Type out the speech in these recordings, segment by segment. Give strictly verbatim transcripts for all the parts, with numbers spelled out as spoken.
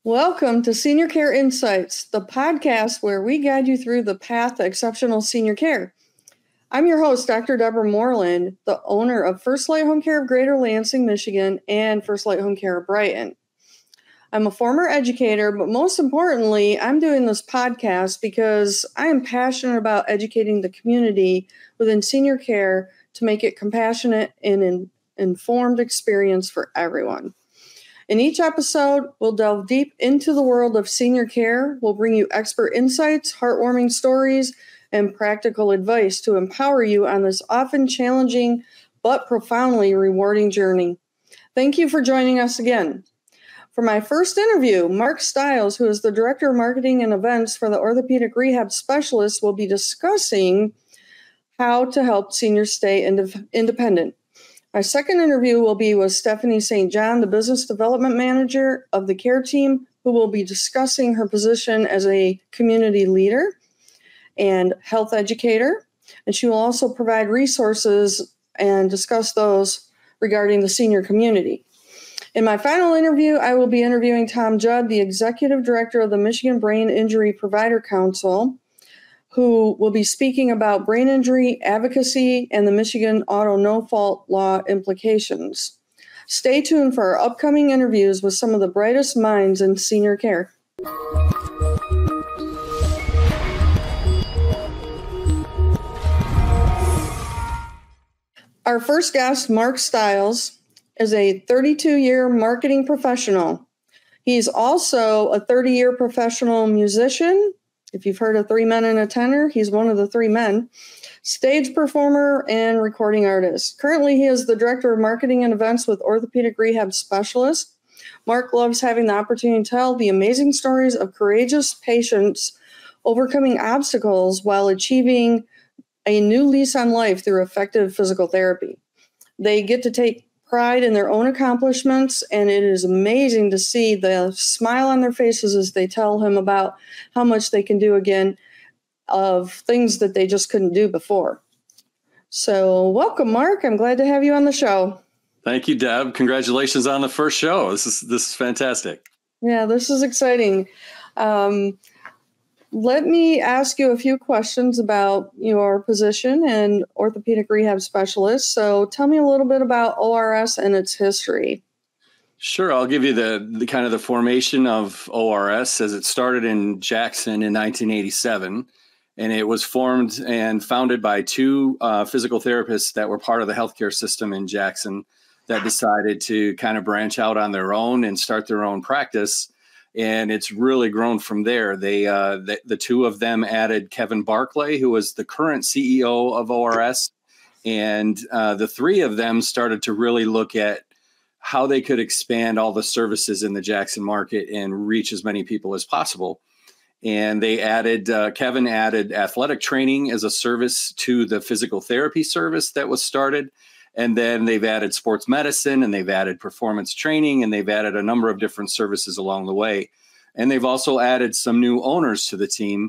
Welcome to Senior Care Insights, the podcast where we guide you through the path to exceptional senior care. I'm your host, Doctor Deborah Moerland, the owner of First Light Home Care of Greater Lansing, Michigan, and First Light Home Care of Brighton. I'm a former educator, but most importantly, I'm doing this podcast because I am passionate about educating the community within senior care to make it compassionate and an informed experience for everyone. In each episode, we'll delve deep into the world of senior care. We'll bring you expert insights, heartwarming stories, and practical advice to empower you on this often challenging but profoundly rewarding journey. Thank you for joining us again. For my first interview, Mark Stiles, who is the Director of Marketing and Events for the Orthopedic Rehab Specialist, will be discussing how to help seniors stay ind- independent. My second interview will be with Stefani Saint John, the Business Development Manager of the care team, who will be discussing her position as a community leader and health educator. And she will also provide resources and discuss those regarding the senior community. In my final interview, I will be interviewing Tom Judd, the Executive Director of the Michigan Brain Injury Provider Council, who will be speaking about brain injury advocacy and the Michigan auto no-fault law implications. Stay tuned for our upcoming interviews with some of the brightest minds in senior care. Our first guest, Mark Stiles, is a thirty-two-year marketing professional. He's also a thirty-year professional musician. If you've heard of Three Men and a Tenor, he's one of the three men. Stage performer and recording artist. Currently, he is the Director of Marketing and Events with Orthopedic Rehab Specialist. Mark loves having the opportunity to tell the amazing stories of courageous patients overcoming obstacles while achieving a new lease on life through effective physical therapy. They get to take pride in their own accomplishments, and it is amazing to see the smile on their faces as they tell him about how much they can do again of things that they just couldn't do before. So welcome, Mark. I'm glad to have you on the show. Thank you, Deb. Congratulations on the first show. This is this is fantastic. Yeah, this is exciting. Um, Let me ask you a few questions about your position and orthopedic rehab specialist. So tell me a little bit about O R S and its history. Sure. I'll give you the, the kind of the formation of O R S as it started in Jackson in nineteen eighty-seven. And it was formed and founded by two uh, physical therapists that were part of the healthcare system in Jackson that decided to kind of branch out on their own and start their own practice. And it's really grown from there. They, uh, the, the two of them added Kevin Barclay, who was the current C E O of O R S. And uh, the three of them started to really look at how they could expand all the services in the Jackson market and reach as many people as possible. And they added, uh, Kevin added athletic training as a service to the physical therapy service that was started. And then they've added sports medicine, and they've added performance training, and they've added a number of different services along the way. And they've also added some new owners to the team.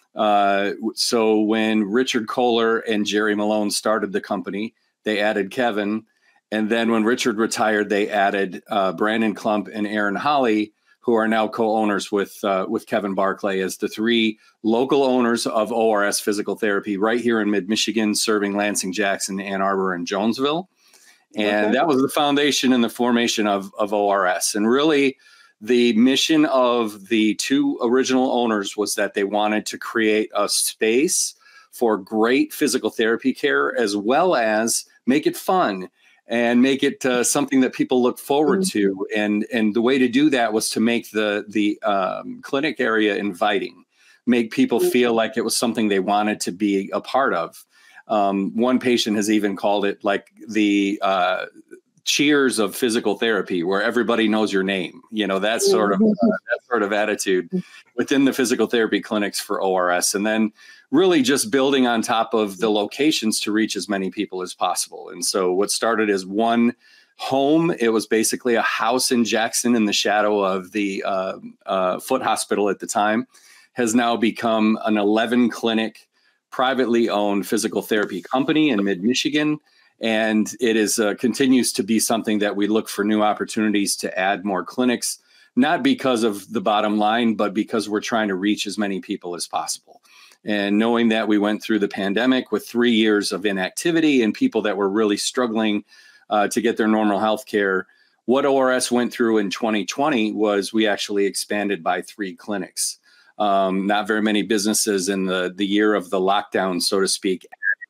Uh, so when Richard Kohler and Jerry Malone started the company, they added Kevin. And then when Richard retired, they added uh, Brandon Klump and Aaron Holly, who are now co-owners with uh, with Kevin Barclay as the three local owners of O R S Physical Therapy right here in mid-Michigan, serving Lansing, Jackson, Ann Arbor, and Jonesville. And okay. That was the foundation and the formation of, of O R S. And really, the mission of the two original owners was that they wanted to create a space for great physical therapy care, as well as make it fun and make it uh, something that people look forward mm-hmm. to. And and the way to do that was to make the, the um, clinic area inviting, make people mm-hmm. feel like it was something they wanted to be a part of. Um, one patient has even called it like the uh, cheers of physical therapy, where everybody knows your name, you know, that sort of, uh, that sort of attitude within the physical therapy clinics for O R S. And then really just building on top of the locations to reach as many people as possible. And so what started as one home, it was basically a house in Jackson in the shadow of the uh, uh, Foot Hospital at the time, has now become an eleven clinic, privately owned physical therapy company in mid-Michigan. And it is uh, continues to be something that we look for new opportunities to add more clinics, not because of the bottom line, but because we're trying to reach as many people as possible. And knowing that we went through the pandemic with three years of inactivity and people that were really struggling uh, to get their normal health care, what O R S went through in twenty twenty was we actually expanded by three clinics. Um, not very many businesses in the, the year of the lockdown, so to speak,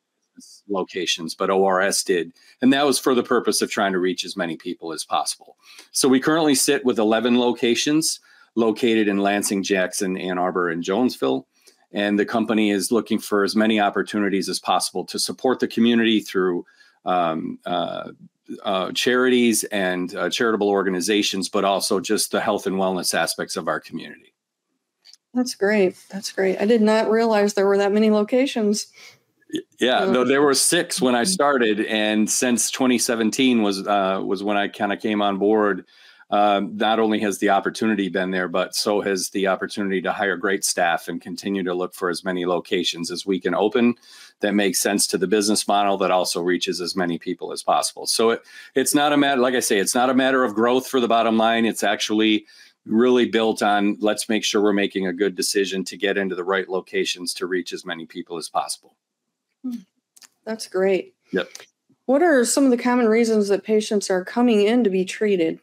locations, but O R S did. And that was for the purpose of trying to reach as many people as possible. So we currently sit with eleven locations located in Lansing, Jackson, Ann Arbor, and Jonesville. And the company is looking for as many opportunities as possible to support the community through um, uh, uh, charities and uh, charitable organizations, but also just the health and wellness aspects of our community. That's great. That's great. I did not realize there were that many locations. Yeah, though there were six when I started, and since twenty seventeen was uh, was when I kind of came on board. Um, not only has the opportunity been there, but so has the opportunity to hire great staff and continue to look for as many locations as we can open that makes sense to the business model that also reaches as many people as possible. So it, it's not a matter, like I say, it's not a matter of growth for the bottom line. It's actually really built on let's make sure we're making a good decision to get into the right locations to reach as many people as possible. That's great. Yep. What are some of the common reasons that patients are coming in to be treated?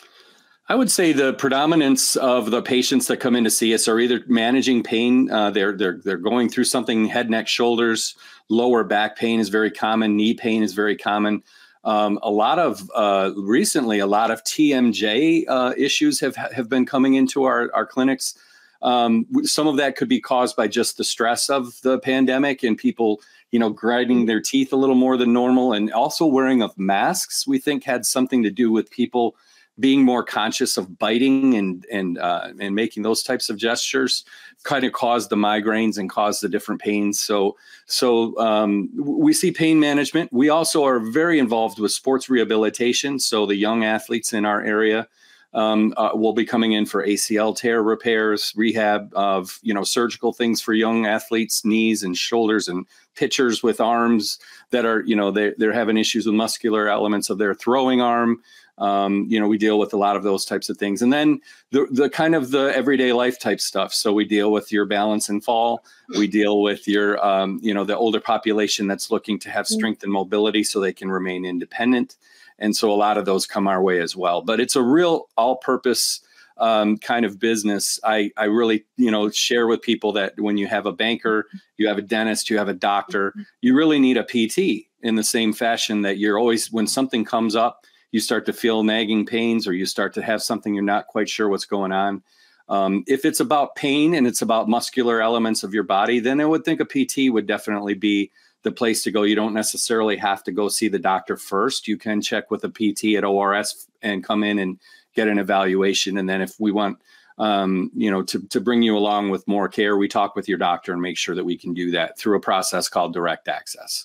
I would say the predominance of the patients that come in to see us are either managing pain. Uh, they're they're they're going through something, head, neck, shoulders. Lower back pain is very common. Knee pain is very common. Um, a lot of uh, recently, a lot of T M J uh, issues have have been coming into our our clinics. Um, some of that could be caused by just the stress of the pandemic and people, you know, grinding their teeth a little more than normal, and also wearing of masks. We think had something to do with people being more conscious of biting and and uh, and making those types of gestures kind of caused the migraines and caused the different pains. So so um, we see pain management. We also are very involved with sports rehabilitation. So the young athletes in our area um, uh, will be coming in for A C L tear repairs, rehab of you know surgical things for young athletes, knees and shoulders, and pitchers with arms that are you know they they're having issues with muscular elements of their throwing arm. Um, you know, we deal with a lot of those types of things. And then the, the kind of the everyday life type stuff. So we deal with your balance and fall. We deal with your, um, you know, the older population that's looking to have strength and mobility so they can remain independent. And so a lot of those come our way as well. But it's a real all-purpose um, kind of business. I, I really, you know, share with people that when you have a banker, you have a dentist, you have a doctor, you really need a P T in the same fashion that you're always, when something comes up, you start to feel nagging pains or you start to have something you're not quite sure what's going on. Um, if it's about pain and it's about muscular elements of your body, then I would think a P T would definitely be the place to go. You don't necessarily have to go see the doctor first. You can check with a P T at O R S and come in and get an evaluation. And then if we want, um, you know, to, to bring you along with more care, we talk with your doctor and make sure that we can do that through a process called direct access.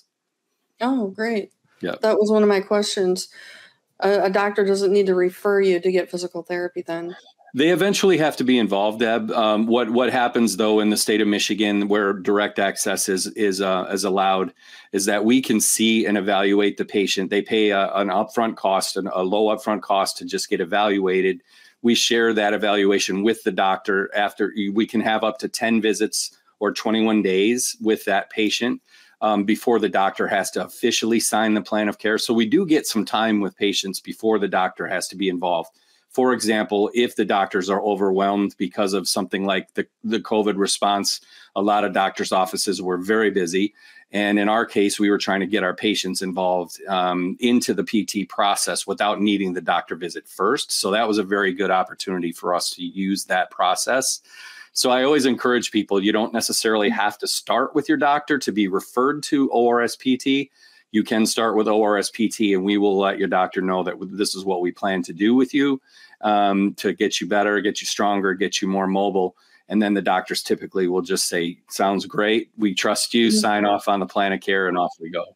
Oh, great. Yeah. That was one of my questions. A, a doctor doesn't need to refer you to get physical therapy then? They eventually have to be involved, Deb. Um, what what happens though in the state of Michigan, where direct access is is uh, is allowed, is that we can see and evaluate the patient. They pay a, an upfront cost, an, a low upfront cost to just get evaluated. We share that evaluation with the doctor. After we can have up to ten visits or twenty-one days with that patient. Um, before the doctor has to officially sign the plan of care. So we do get some time with patients before the doctor has to be involved. For example, if the doctors are overwhelmed because of something like the, the COVID response, a lot of doctors' offices were very busy. And in our case, we were trying to get our patients involved um, into the P T process without needing the doctor visit first. So that was a very good opportunity for us to use that process. So I always encourage people, you don't necessarily have to start with your doctor to be referred to O R S P T. You can start with O R S P T and we will let your doctor know that this is what we plan to do with you um, to get you better, get you stronger, get you more mobile. And then the doctors typically will just say, sounds great. We trust you, sign off on the plan of care and off we go.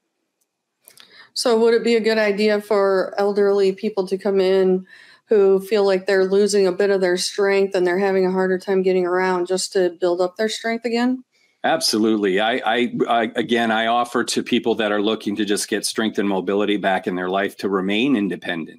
So would it be a good idea for elderly people to come in who feel like they're losing a bit of their strength and they're having a harder time getting around just to build up their strength again? Absolutely. I, I, I, again, I offer to people that are looking to just get strength and mobility back in their life to remain independent.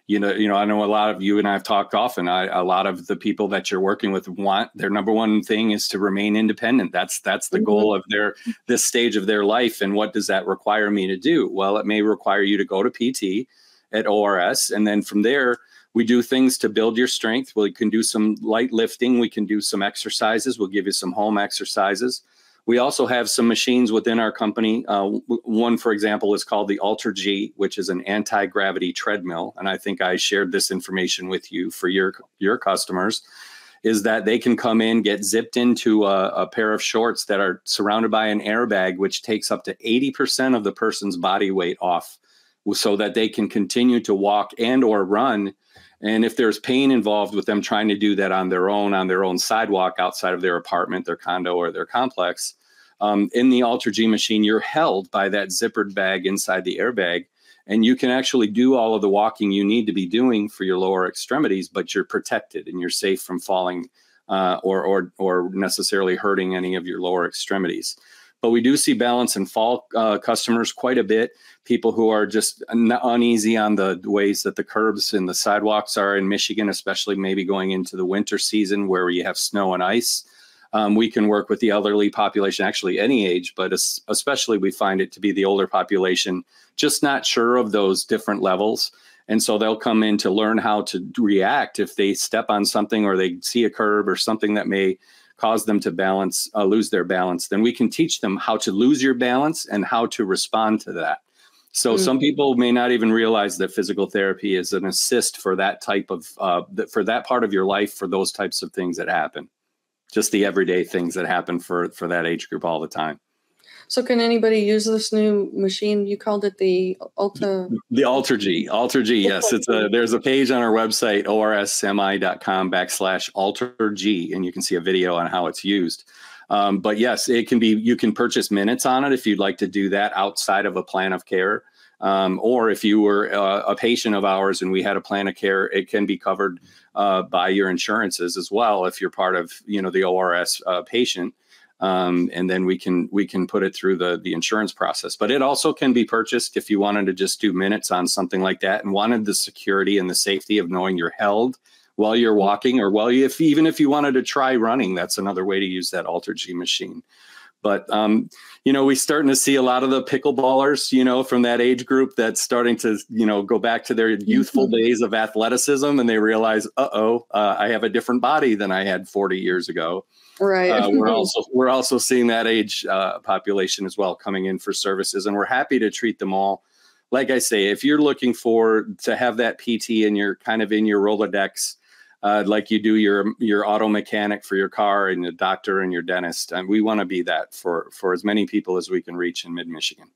You know, you know, I know a lot of you and I have talked often. I, a lot of the people that you're working with want their number one thing is to remain independent. That's that's the mm-hmm. goal of their this stage of their life. And what does that require me to do? Well, it may require you to go to P T at O R S, and then from there we do things to build your strength. We can do some light lifting. We can do some exercises. We'll give you some home exercises. We also have some machines within our company. Uh, one, for example, is called the Alter G, which is an anti-gravity treadmill. And I think I shared this information with you for your, your customers, is that they can come in, get zipped into a, a pair of shorts that are surrounded by an airbag, which takes up to eighty percent of the person's body weight off, so that they can continue to walk and or run. And if there's pain involved with them trying to do that on their own, on their own sidewalk outside of their apartment, their condo, or their complex, um, in the Alter G machine, you're held by that zippered bag inside the airbag, and you can actually do all of the walking you need to be doing for your lower extremities, but you're protected and you're safe from falling uh, or, or, or necessarily hurting any of your lower extremities. But we do see balance and fall uh, customers quite a bit. People who are just un uneasy on the ways that the curbs and the sidewalks are in Michigan, especially maybe going into the winter season where you have snow and ice. Um, we can work with the elderly population, actually any age, but especially we find it to be the older population, just not sure of those different levels. And so they'll come in to learn how to react if they step on something or they see a curb or something that may cause them to balance, uh, lose their balance. Then we can teach them how to lose your balance and how to respond to that. So mm-hmm. some people may not even realize that physical therapy is an assist for that type of, uh, for that part of your life, for those types of things that happen, just the everyday things that happen for, for that age group all the time. So can anybody use this new machine? You called it the Ulta. The Alter G. Alter G. Yes, it's a. There's a page on our website, O R S M I dot com backslash Alter G, and you can see a video on how it's used. Um, but yes, it can be. You can purchase minutes on it if you'd like to do that outside of a plan of care, um, or if you were uh, a patient of ours and we had a plan of care, it can be covered uh, by your insurances as well if you're part of, you know, the O R S uh, patient. Um, and then we can we can put it through the the insurance process. But it also can be purchased if you wanted to just do minutes on something like that and wanted the security and the safety of knowing you're held while you're walking, or while you, if even if you wanted to try running, that's another way to use that Alter G machine. But um, you know, we're starting to see a lot of the pickleballers, you know, from that age group that's starting to, you know, go back to their youthful days of athleticism, and they realize, uh oh, uh, I have a different body than I had forty years ago. Right. Uh, we're also we're also seeing that age uh, population as well coming in for services, and we're happy to treat them all. Like I say, if you're looking for to have that P T and you're kind of in your Rolodex, uh, like you do your your auto mechanic for your car and your doctor and your dentist, and we want to be that for for as many people as we can reach in mid-Michigan.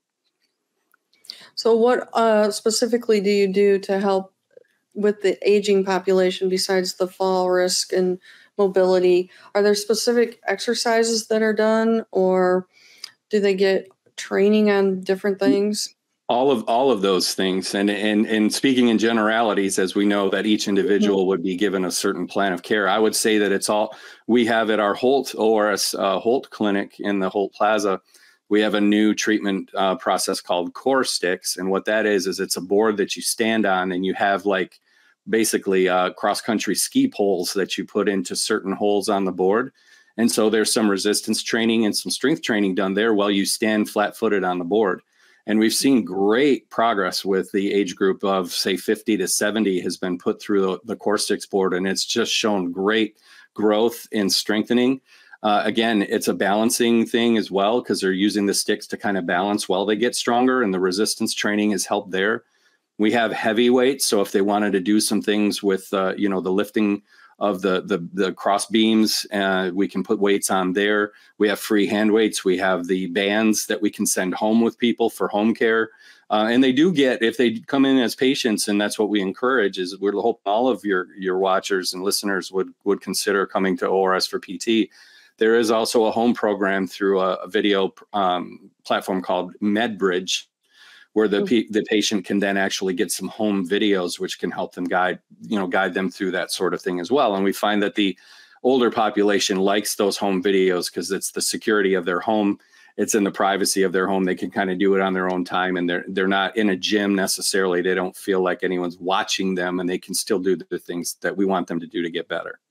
So, what uh, specifically do you do to help with the aging population besides the fall risk and mobility? Are there specific exercises that are done, or do they get training on different things? All of all of those things. And and and speaking in generalities, as we know that each individual would be given a certain plan of care, I would say that it's all we have at our Holt O R S uh, Holt Clinic in the Holt Plaza. We have a new treatment uh, process called Core Sticks, and what that is is it's a board that you stand on, and you have like basically uh, cross-country ski poles that you put into certain holes on the board. And so there's some resistance training and some strength training done there while you stand flat-footed on the board. And we've seen great progress with the age group of, say, fifty to seventy has been put through the, the Core Sticks board, and it's just shown great growth in strengthening. Uh, again, it's a balancing thing as well, because they're using the sticks to kind of balance while they get stronger, and the resistance training has helped there. We have heavy weights, so if they wanted to do some things with, uh, you know, the lifting of the the, the cross beams, uh, we can put weights on there. We have free hand weights. We have the bands that we can send home with people for home care. Uh, and they do get, if they come in as patients, and that's what we encourage, is we're hoping all of your your watchers and listeners would would consider coming to O R S for P T. There is also a home program through a, a video um, platform called MedBridge, where the the patient can then actually get some home videos, which can help them guide, you know, guide them through that sort of thing as well. And we find that the older population likes those home videos because it's the security of their home. it's in the privacy of their home. They can kind of do it on their own time, and they're they're not in a gym necessarily. They don't feel like anyone's watching them, and they can still do the things that we want them to do to get better.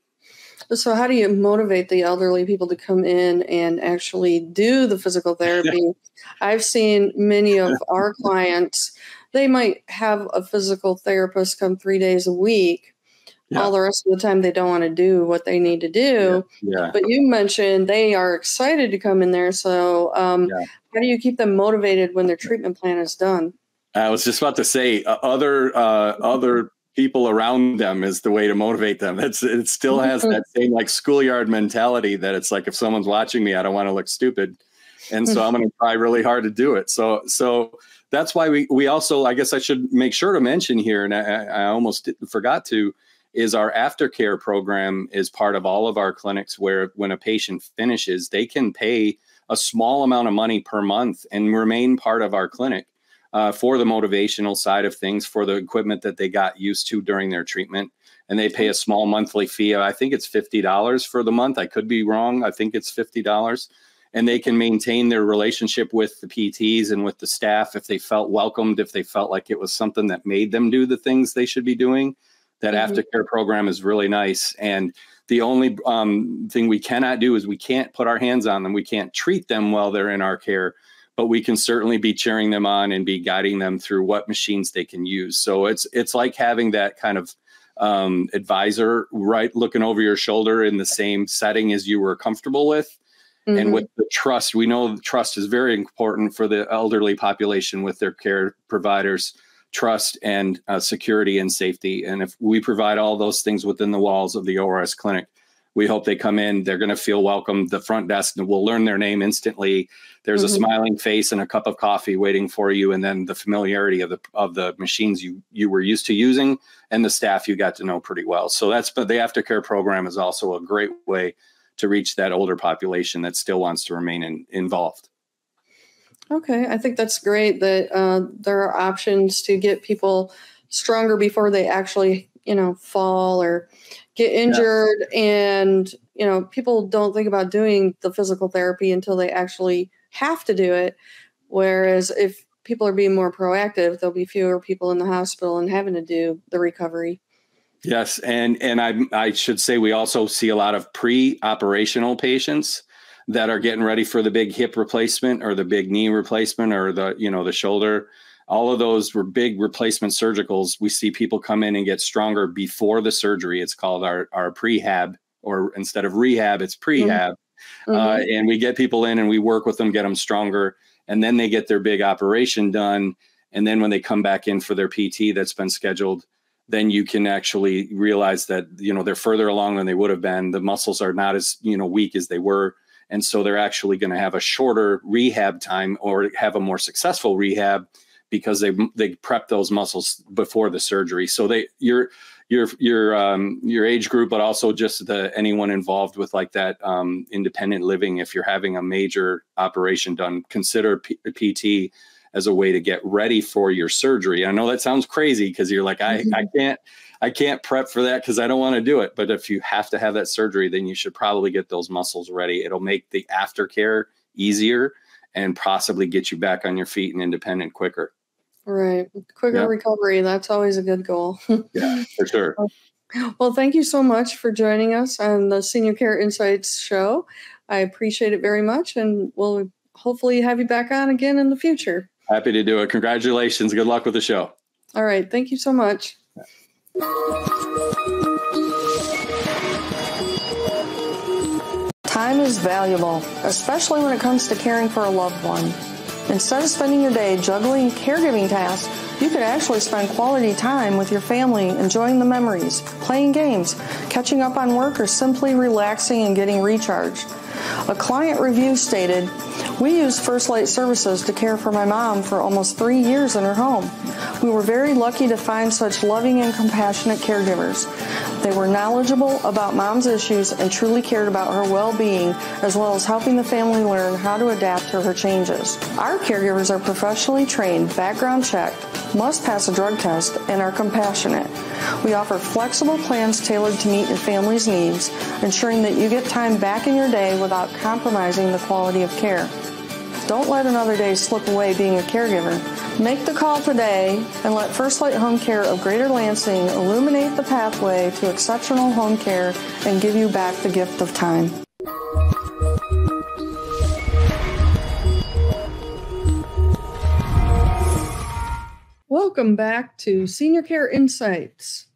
So how do you motivate the elderly people to come in and actually do the physical therapy? I've seen many of our clients, they might have a physical therapist come three days a week. Yeah. All the rest of the time, they don't want to do what they need to do. Yeah. Yeah. But you mentioned they are excited to come in there. So um, yeah. how do you keep them motivated when their treatment plan is done? I was just about to say uh, other uh, other people around them is the way to motivate them. It's, it still has that same like schoolyard mentality that it's like, if someone's watching me, I don't want to look stupid. And so I'm going to try really hard to do it. So, so that's why we, we also, I guess I should make sure to mention here, and I, I almost forgot to, is our aftercare program is part of all of our clinics, where when a patient finishes, they can pay a small amount of money per month and remain part of our clinic. Uh, for the motivational side of things, for the equipment that they got used to during their treatment. And they pay a small monthly fee. I think it's fifty dollars for the month. I could be wrong. I think it's fifty dollars. And they can maintain their relationship with the P Ts and with the staff if they felt welcomed, if they felt like it was something that made them do the things they should be doing. That mm-hmm. aftercare program is really nice. And the only um, thing we cannot do is we can't put our hands on them. We can't treat them while they're in our care. But we can certainly be cheering them on and be guiding them through what machines they can use. So it's it's like having that kind of um, advisor right looking over your shoulder in the same setting as you were comfortable with. Mm-hmm. And with the trust, we know trust is very important for the elderly population with their care providers, trust and uh, security and safety. And if we provide all those things within the walls of the O R S clinic, we hope they come in, they're going to feel welcome. The front desk will learn their name instantly. There's mm-hmm. a smiling face and a cup of coffee waiting for you. And then the familiarity of the of the machines you, you were used to using and the staff you got to know pretty well. So that's, but the aftercare program is also a great way to reach that older population that still wants to remain in, involved. Okay. I think that's great that uh, there are options to get people stronger before they actually, you know, fall or get injured. Yeah. And, you know, people don't think about doing the physical therapy until they actually have to do it. Whereas if people are being more proactive, there'll be fewer people in the hospital and having to do the recovery. Yes. And, and I, I should say we also see a lot of pre-operational patients that are getting ready for the big hip replacement or the big knee replacement or the, you know, the shoulder. All of those were big replacement surgicals. We see people come in and get stronger before the surgery. It's called our, our prehab, or instead of rehab, it's prehab. Mm-hmm. Uh, and we get people in and we work with them, get them stronger. And then they get their big operation done. And then when they come back in for their P T that's been scheduled, then you can actually realize that, you know, they're further along than they would have been. The muscles are not as, you know, weak as they were. And so they're actually going to have a shorter rehab time or have a more successful rehab, because they they prep those muscles before the surgery. So they your your your um, your age group, but also just the anyone involved with like that um, independent living. If you're having a major operation done, consider P- PT as a way to get ready for your surgery. I know that sounds crazy because you're like, I I can't I can't prep for that because I don't want to do it. But if you have to have that surgery, then you should probably get those muscles ready. It'll make the aftercare easier and possibly get you back on your feet and independent quicker. Right. Quicker yeah. recovery. That's always a good goal. Yeah, for sure. Well, thank you so much for joining us on the Senior Care Insights show. I appreciate it very much, and we'll hopefully have you back on again in the future. Happy to do it. Congratulations. Good luck with the show. All right. Thank you so much. Time is valuable, especially when it comes to caring for a loved one. Instead of spending your day juggling caregiving tasks, you could actually spend quality time with your family, enjoying the memories, playing games, catching up on work, or simply relaxing and getting recharged. A client review stated, "We used First Light Services to care for my mom for almost three years in her home. We were very lucky to find such loving and compassionate caregivers. They were knowledgeable about mom's issues and truly cared about her well-being, as well as helping the family learn how to adapt to her changes. Our caregivers are professionally trained, background checked, must pass a drug test, and are compassionate. We offer flexible plans tailored to meet your family's needs, ensuring that you get time back in your day without compromising the quality of care. Don't let another day slip away being a caregiver. Make the call today and let First Light Home Care of Greater Lansing illuminate the pathway to exceptional home care and give you back the gift of time. Welcome back to Senior Care Insights.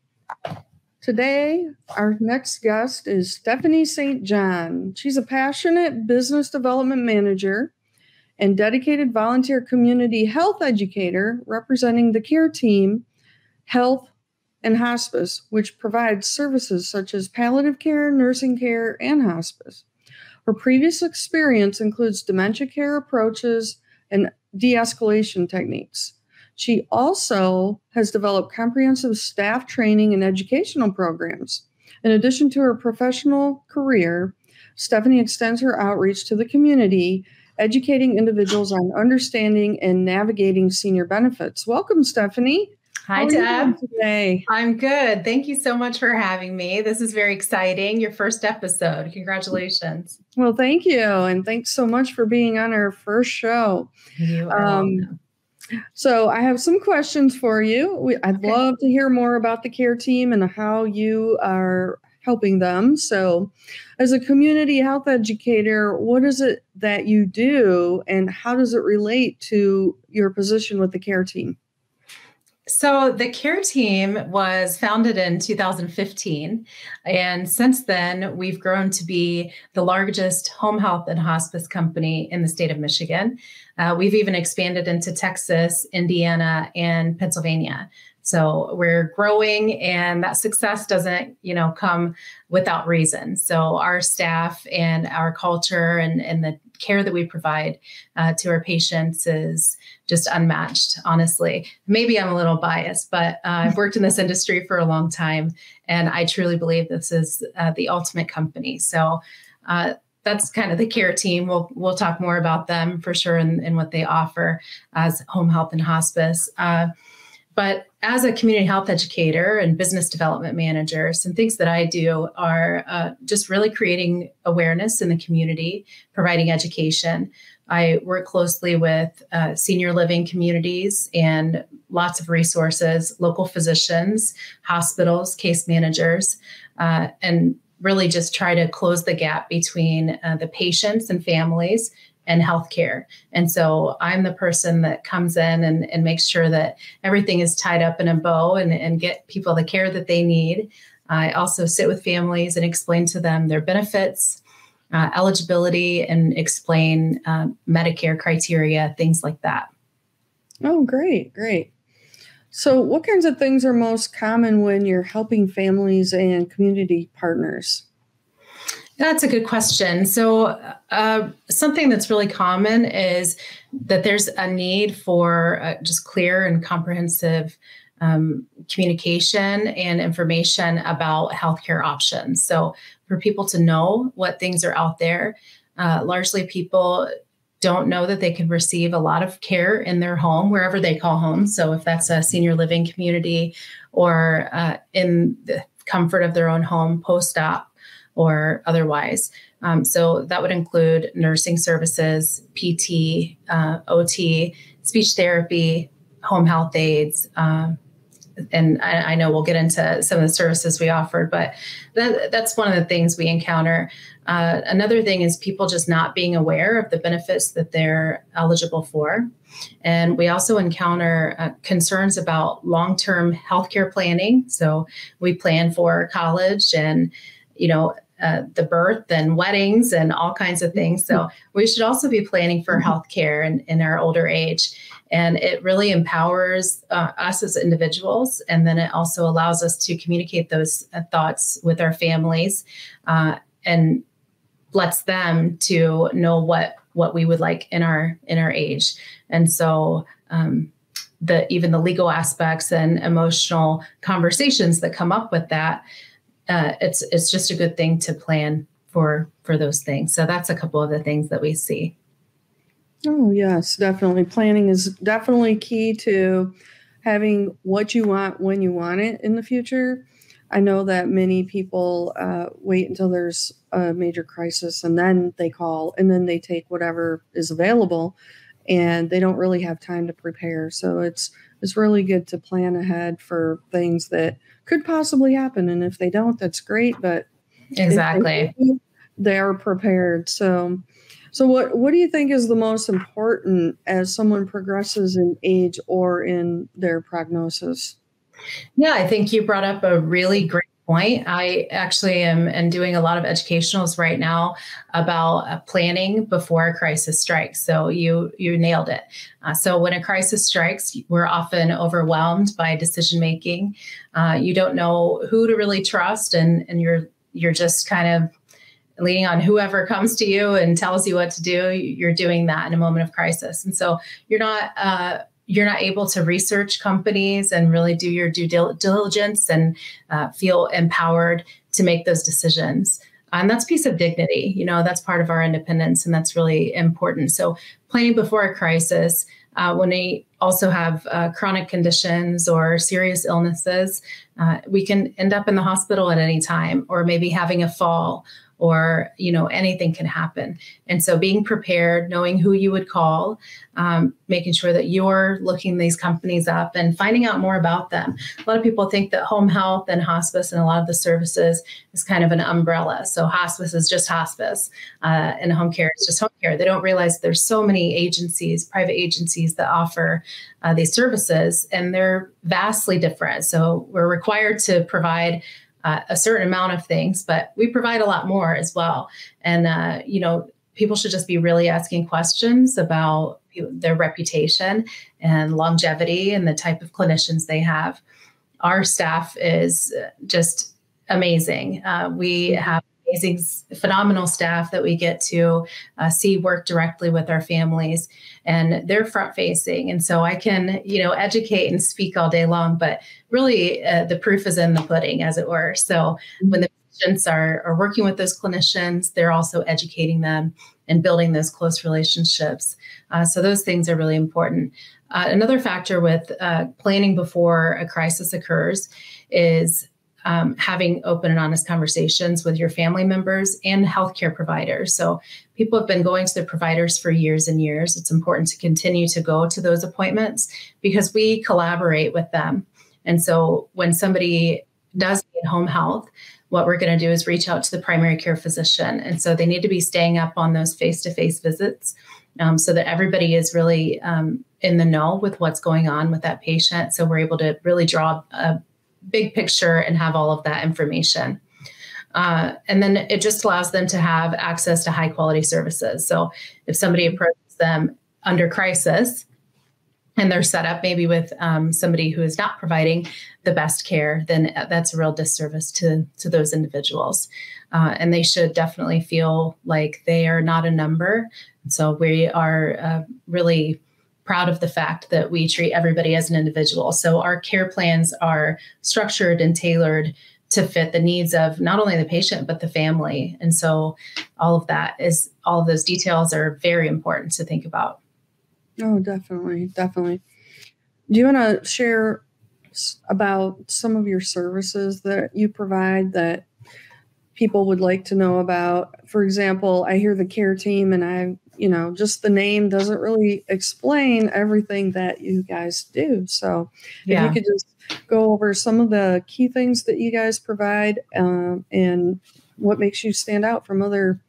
Today, our next guest is Stefani Saint John. She's a passionate business development manager and dedicated volunteer community health educator representing the care team, health, and hospice, which provides services such as palliative care, nursing care, and hospice. Her previous experience includes dementia care approaches and de-escalation techniques. She also has developed comprehensive staff training and educational programs. In addition to her professional career, Stefani extends her outreach to the community, educating individuals on understanding and navigating senior benefits. Welcome, Stefani. Hi, Deb. Today? I'm good. Thank you so much for having me. This is very exciting. Your first episode. Congratulations. Well, thank you. And thanks so much for being on our first show. You are um, welcome. So I have some questions for you. We, I'd Okay. love to hear more about the care team and how you are helping them. So as a community health educator, what is it that you do and how does it relate to your position with the care team? So the care team was founded in two thousand fifteen. And since then, we've grown to be the largest home health and hospice company in the state of Michigan. Uh, we've even expanded into Texas, Indiana, and Pennsylvania. So we're growing, and that success doesn't, you know, come without reason. So our staff and our culture and, and the care that we provide uh, to our patients is just unmatched, honestly. Maybe I'm a little biased, but uh, I've worked in this industry for a long time, and I truly believe this is uh, the ultimate company. So uh, that's kind of the care team. We'll we'll talk more about them for sure and, and what they offer as home health and hospice. Uh, But as a community health educator and business development manager, some things that I do are uh, just really creating awareness in the community, providing education. I work closely with uh, senior living communities and lots of resources, local physicians, hospitals, case managers, uh, and really just try to close the gap between uh, the patients and families and healthcare. And so I'm the person that comes in and, and makes sure that everything is tied up in a bow and, and get people the care that they need. I also sit with families and explain to them their benefits, uh, eligibility, and explain uh, Medicare criteria, things like that. Oh, great, great. So what kinds of things are most common when you're helping families and community partners? That's a good question. So uh, something that's really common is that there's a need for uh, just clear and comprehensive um, communication and information about healthcare options. So for people to know what things are out there, uh, largely people don't know that they can receive a lot of care in their home, wherever they call home. So if that's a senior living community or uh, in the comfort of their own home post-op, or otherwise. Um, so that would include nursing services, P T, uh, O T, speech therapy, home health aides. Um, and I, I know we'll get into some of the services we offered, but that, that's one of the things we encounter. Uh, another thing is people just not being aware of the benefits that they're eligible for. And we also encounter uh, concerns about long-term healthcare planning. So we plan for college and, you know, Uh, the birth and weddings and all kinds of things. So we should also be planning for healthcare in, in our older age. And it really empowers uh, us as individuals. And then it also allows us to communicate those uh, thoughts with our families uh, and lets them to know what what we would like in our in our age. And so um, the even the legal aspects and emotional conversations that come up with that, Uh, it's it's just a good thing to plan for for those things. So that's a couple of the things that we see. Oh, yes, definitely. Planning is definitely key to having what you want when you want it in the future. I know that many people uh, wait until there's a major crisis and then they call and then they take whatever is available, and they don't really have time to prepare. So it's it's really good to plan ahead for things that could possibly happen. And if they don't, that's great. But exactly, if they do, they're prepared. So, so what what do you think is the most important as someone progresses in age or in their prognosis? Yeah, I think you brought up a really great point. I actually am and doing a lot of educationals right now about uh, planning before a crisis strikes. So you you nailed it. Uh, so when a crisis strikes, we're often overwhelmed by decision making. Uh, you don't know who to really trust, and and you're you're just kind of leaning on whoever comes to you and tells you what to do. You're doing that in a moment of crisis, and so you're not. Uh, you're not able to research companies and really do your due diligence and uh, feel empowered to make those decisions. And that's a piece of dignity. You know, that's part of our independence, and that's really important. So planning before a crisis, uh, when we also have uh, chronic conditions or serious illnesses, uh, we can end up in the hospital at any time, or maybe having a fall, or, you know, anything can happen. And so being prepared, knowing who you would call, um, making sure that you're looking these companies up and finding out more about them. A lot of people think that home health and hospice and a lot of the services is kind of an umbrella. So hospice is just hospice, uh, and home care is just home care. They don't realize there's so many agencies, private agencies that offer uh, these services, and they're vastly different. So we're required to provide Uh, a certain amount of things, but we provide a lot more as well. And, uh, you know, people should just be really asking questions about their reputation and longevity and the type of clinicians they have. Our staff is just amazing. Uh, we have amazing, phenomenal staff that we get to uh, see work directly with our families, and they're front facing. And so I can, you know, educate and speak all day long, but really uh, the proof is in the pudding, as it were. So when the patients are, are working with those clinicians, they're also educating them and building those close relationships. Uh, so those things are really important. Uh, another factor with uh, planning before a crisis occurs is Um, having open and honest conversations with your family members and healthcare providers. So people have been going to their providers for years and years. It's important to continue to go to those appointments because we collaborate with them. And so when somebody does need home health, what we're going to do is reach out to the primary care physician. And so they need to be staying up on those face-to-face visits um, so that everybody is really um, in the know with what's going on with that patient. So we're able to really draw a big picture and have all of that information. Uh, and then it just allows them to have access to high quality services. So if somebody approaches them under crisis and they're set up maybe with um, somebody who is not providing the best care, then that's a real disservice to, to those individuals. Uh, and they should definitely feel like they are not a number. So we are uh, really proud of the fact that we treat everybody as an individual. So our care plans are structured and tailored to fit the needs of not only the patient, but the family. And so all of that is, all of those details are very important to think about. Oh, definitely. Definitely. Do you want to share about some of your services that you provide that people would like to know about? For example, I hear the care team, and I, you know, just the name doesn't really explain everything that you guys do. So yeah. If you could just go over some of the key things that you guys provide um, and what makes you stand out from other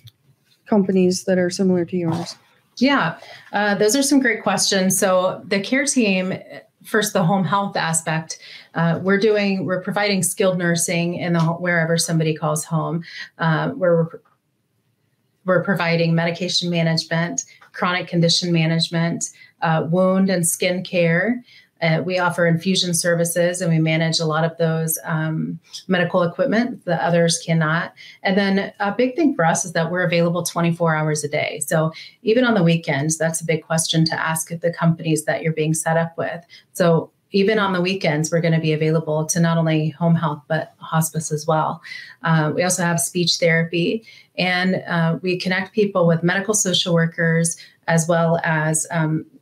companies that are similar to yours. Yeah, uh, those are some great questions. So the care team, first, the home health aspect, uh, we're doing, we're providing skilled nursing in the wherever somebody calls home, uh, where we're We're providing medication management, chronic condition management, uh, wound and skin care. Uh, we offer infusion services, and we manage a lot of those um, medical equipment that others cannot. And then a big thing for us is that we're available twenty-four hours a day. So even on the weekends, that's a big question to ask the companies that you're being set up with. So even on the weekends, we're going to be available to not only home health, but hospice as well. Uh, we also have speech therapy, and uh, we connect people with medical social workers, as well as um,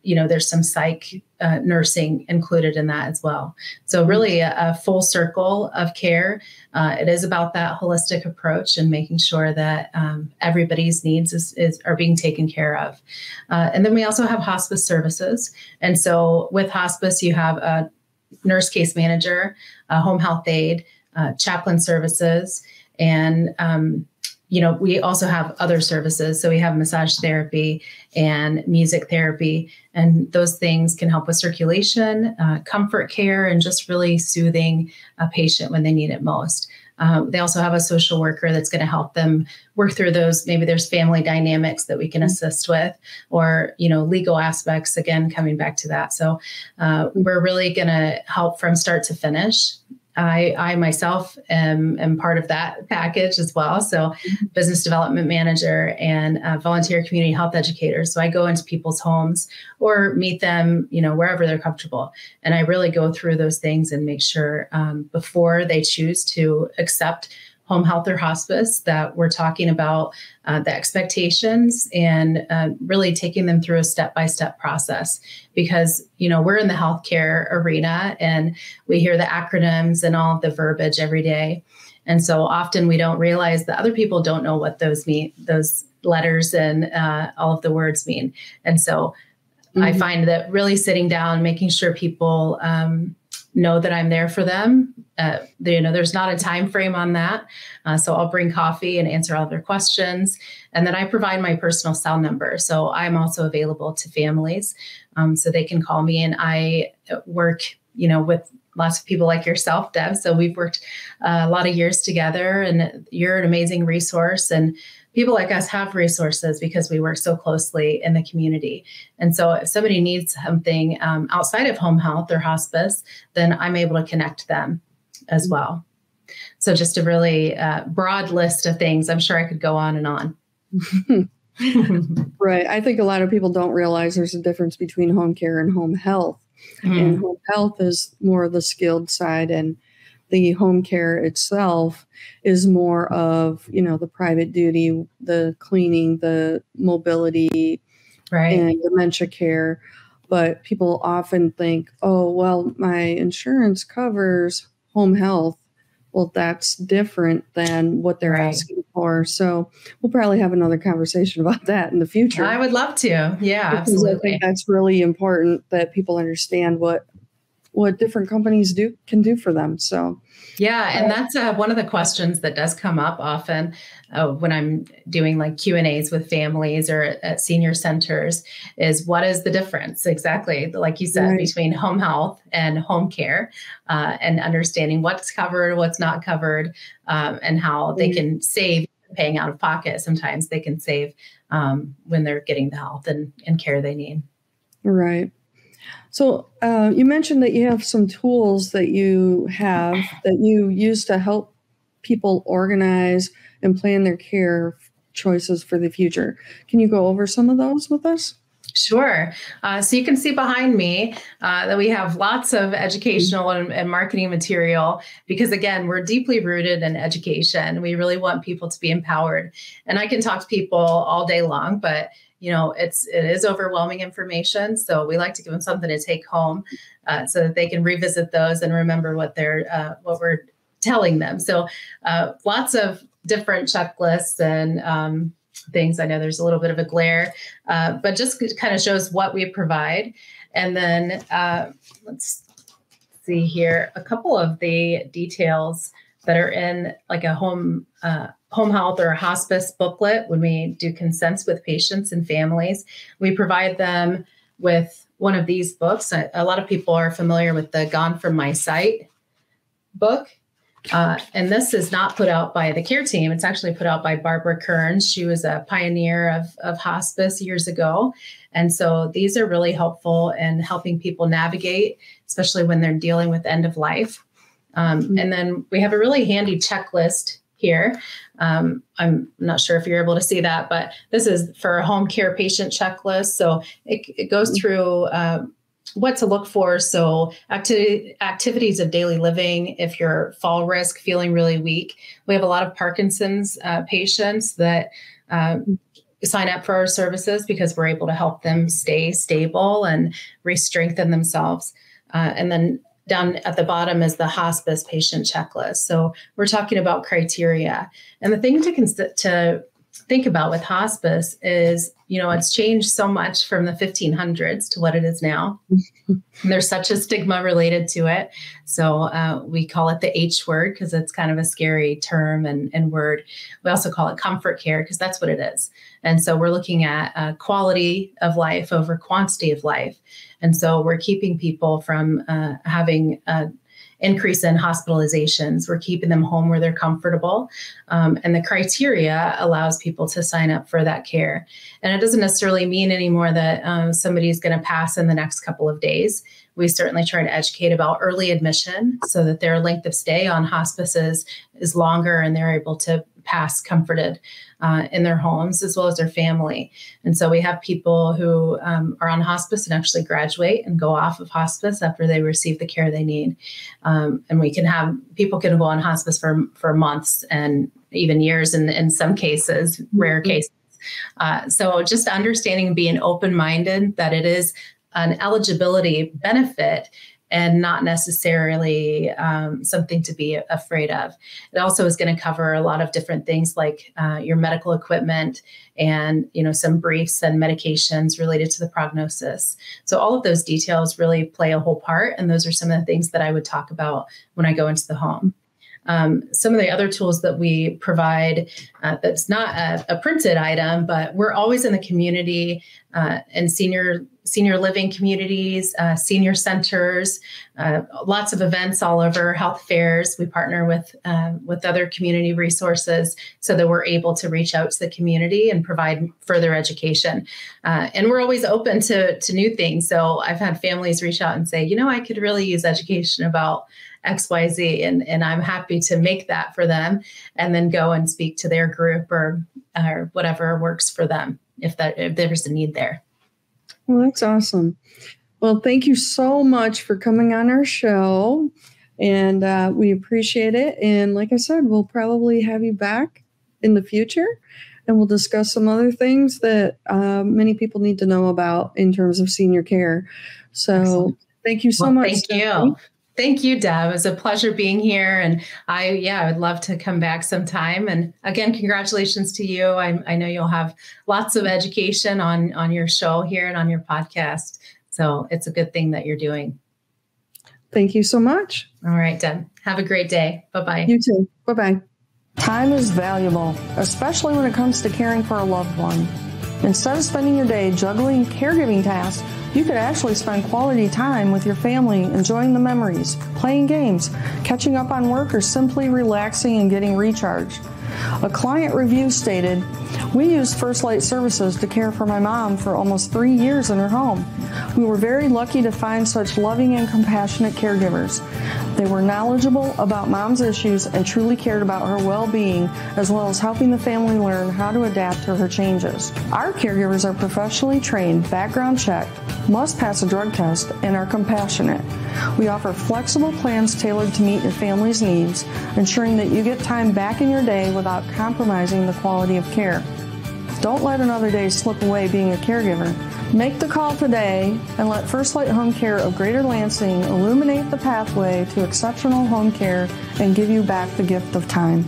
you know, there's some psych uh, nursing included in that as well. So really a, a full circle of care. Uh, it is about that holistic approach and making sure that um, everybody's needs is, is are being taken care of. Uh, and then we also have hospice services. And so with hospice, you have a nurse case manager, a home health aide, uh, chaplain services, and um, you know, we also have other services. So we have massage therapy and music therapy, and those things can help with circulation, uh, comfort care, and just really soothing a patient when they need it most. Um, they also have a social worker that's going to help them work through those. Maybe there's family dynamics that we can assist with, or, you know, legal aspects, again, coming back to that. So uh, we're really going to help from start to finish. I, I myself am, am part of that package as well. So business development manager and uh, volunteer community health educator. So I go into people's homes or meet them, you know, wherever they're comfortable. And I really go through those things and make sure um, before they choose to accept home health or hospice that we're talking about uh, the expectations and uh, really taking them through a step-by-step process, because, you know, we're in the healthcare arena and we hear the acronyms and all of the verbiage every day. And so often we don't realize that other people don't know what those mean, those letters and uh, all of the words mean. And so mm-hmm. I find that really sitting down, making sure people um, know that I'm there for them. Uh, they, you know, there's not a time frame on that. Uh, so I'll bring coffee and answer all their questions. And then I provide my personal cell number. So I'm also available to families um, so they can call me. And I work, you know, with lots of people like yourself, Deb. So we've worked uh, a lot of years together, and you're an amazing resource. And people like us have resources because we work so closely in the community. And so if somebody needs something um, outside of home health or hospice, then I'm able to connect them as well. So just a really uh, broad list of things. I'm sure I could go on and on. Right. I think a lot of people don't realize there's a difference between home care and home health. Mm. And home health is more the skilled side, and the home care itself is more of, you know, the private duty, the cleaning, the mobility, right, and dementia care. But people often think, oh, well, my insurance covers home health. Well, that's different than what they're right. asking for. So we'll probably have another conversation about that in the future. I would love to. Yeah, because absolutely. I think that's really important that people understand what what different companies do can do for them. So, yeah. And that's uh, one of the questions that does come up often uh, when I'm doing like Q and A's with families or at, at senior centers is, what is the difference exactly, like you said, right. between home health and home care, uh, and understanding what's covered, what's not covered, um, and how they can save paying out of pocket. Sometimes they can save um, when they're getting the health and, and care they need. Right. So uh, you mentioned that you have some tools that you have that you use to help people organize and plan their care choices for the future. Can you go over some of those with us? Sure. Uh, so you can see behind me uh, that we have lots of educational and, and marketing material because, again, we're deeply rooted in education. We really want people to be empowered. And I can talk to people all day long, but you know, it's, it is overwhelming information. So we like to give them something to take home uh, so that they can revisit those and remember what they're, uh, what we're telling them. So uh, lots of different checklists and um, things. I know there's a little bit of a glare, uh, but just kind of shows what we provide. And then uh, let's see here, a couple of the details that are in like a home uh, home health or a hospice booklet. When we do consents with patients and families, we provide them with one of these books. A, a lot of people are familiar with the Gone From My Sight book. Uh, and this is not put out by the care team. It's actually put out by Barbara Kearns. She was a pioneer of, of hospice years ago. And so these are really helpful in helping people navigate, especially when they're dealing with end of life. Um, mm-hmm. And then we have a really handy checklist here. Um, I'm not sure if you're able to see that, but this is for a home care patient checklist. So it, it goes through uh, what to look for. So acti- activities of daily living, if you're fall risk, feeling really weak. We have a lot of Parkinson's uh, patients that uh, sign up for our services because we're able to help them stay stable and re-strengthen themselves. Uh, and then down at the bottom is the hospice patient checklist. So we're talking about criteria. And the thing to cons- to think about with hospice is, you know, it's changed so much from the fifteen hundreds to what it is now. There's such a stigma related to it. So uh, we call it the H word because it's kind of a scary term and, and word. We also call it comfort care because that's what it is. And so we're looking at uh, quality of life over quantity of life. And so we're keeping people from uh, having a increase in hospitalizations. We're keeping them home where they're comfortable. Um, and the criteria allows people to sign up for that care. And it doesn't necessarily mean anymore that um, somebody's going to pass in the next couple of days. We certainly try to educate about early admission so that their length of stay on hospices is longer and they're able to pass comforted uh, in their homes as well as their family. And so we have people who um, are on hospice and actually graduate and go off of hospice after they receive the care they need. Um, and we can have people can go on hospice for, for months and even years in, in some cases, rare mm-hmm. cases. Uh, so just understanding and being open-minded that it is an eligibility benefit and not necessarily um, something to be afraid of. It also is going to cover a lot of different things like uh, your medical equipment and, you know, some briefs and medications related to the prognosis. So all of those details really play a whole part. And those are some of the things that I would talk about when I go into the home. Um, some of the other tools that we provide, uh, that's not a, a printed item, but we're always in the community uh, and senior senior living communities, uh, senior centers, uh, lots of events all over, health fairs. We partner with uh, with other community resources so that we're able to reach out to the community and provide further education. Uh, and we're always open to, to new things. So I've had families reach out and say, you know, I could really use education about X Y Z, and, and I'm happy to make that for them and then go and speak to their group or, or whatever works for them if that if there's a need there. Well, that's awesome. Well, thank you so much for coming on our show, and uh, we appreciate it. And like I said, we'll probably have you back in the future, and we'll discuss some other things that uh, many people need to know about in terms of senior care. So Excellent. Thank you so well, much. Thank Stefani. you. Thank you, Deb. It was a pleasure being here. And I, yeah, I would love to come back sometime. And again, congratulations to you. I, I know you'll have lots of education on, on your show here and on your podcast. So it's a good thing that you're doing. Thank you so much. All right, Deb. Have a great day. Bye-bye. You too. Bye-bye. Time is valuable, especially when it comes to caring for a loved one. Instead of spending your day juggling caregiving tasks, you could actually spend quality time with your family, enjoying the memories, playing games, catching up on work, or simply relaxing and getting recharged. A client review stated, "We used First Light Services to care for my mom for almost three years in her home. We were very lucky to find such loving and compassionate caregivers. They were knowledgeable about mom's issues and truly cared about her well-being, as well as helping the family learn how to adapt to her changes. Our caregivers are professionally trained, background checked, must pass a drug test, and are compassionate. We offer flexible plans tailored to meet your family's needs, ensuring that you get time back in your day without compromising the quality of care. Don't let another day slip away being a caregiver. Make the call today and let First Light Home Care of Greater Lansing illuminate the pathway to exceptional home care and give you back the gift of time."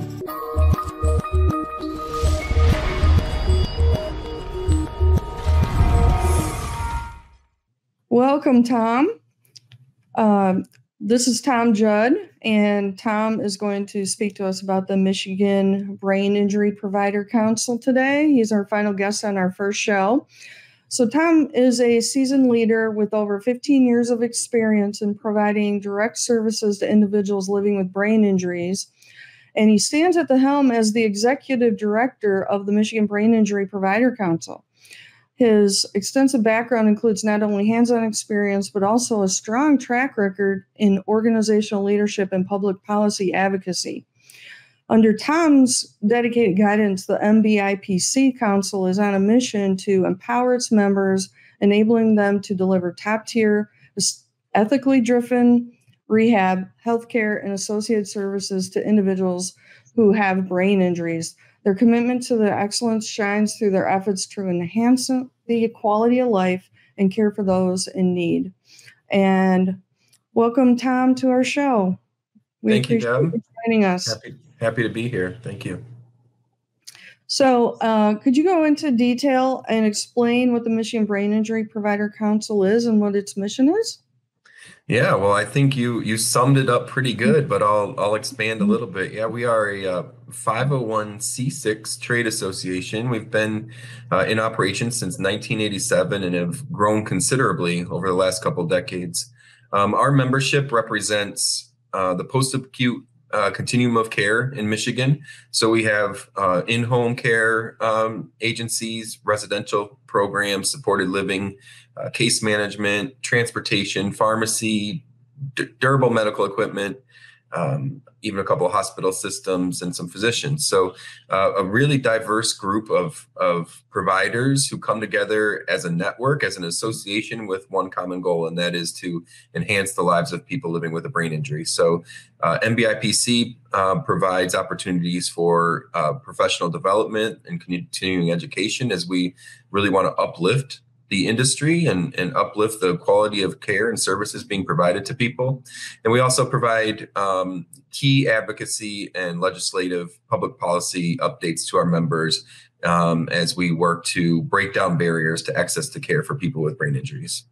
Welcome, Tom. Um, this is Tom Judd, and Tom is going to speak to us about the Michigan Brain Injury Provider Council today. He's our final guest on our first show. So Tom is a seasoned leader with over fifteen years of experience in providing direct services to individuals living with brain injuries. And he stands at the helm as the executive director of the Michigan Brain Injury Provider Council. His extensive background includes not only hands-on experience, but also a strong track record in organizational leadership and public policy advocacy. Under Tom's dedicated guidance, the M B I P C Council is on a mission to empower its members, enabling them to deliver top-tier, ethically driven rehab, healthcare, and associated services to individuals who have brain injuries. Their commitment to the excellence shines through their efforts to enhance the quality of life and care for those in need. And welcome, Tom, to our show. We Thank you, appreciate Deb. you joining us. Happy, happy to be here. Thank you. So uh, could you go into detail and explain what the Michigan Brain Injury Provider Council is and what its mission is? Yeah, well, I think you you summed it up pretty good, but I'll I'll expand a little bit. Yeah, we are a uh, five oh one c six trade association. We've been uh, in operation since nineteen eighty-seven and have grown considerably over the last couple decades. Um, our membership represents uh, the post-acute uh, continuum of care in Michigan. So we have uh, in-home care um, agencies, residential programs, supported living, uh, case management, transportation, pharmacy, d- durable medical equipment, um, even a couple of hospital systems and some physicians. So uh, a really diverse group of, of providers who come together as a network, as an association with one common goal, and that is to enhance the lives of people living with a brain injury. So uh, M B I P C uh, provides opportunities for uh, professional development and continuing education as we really want to uplift the industry and, and uplift the quality of care and services being provided to people. And we also provide um, key advocacy and legislative public policy updates to our members um, as we work to break down barriers to access to care for people with brain injuries.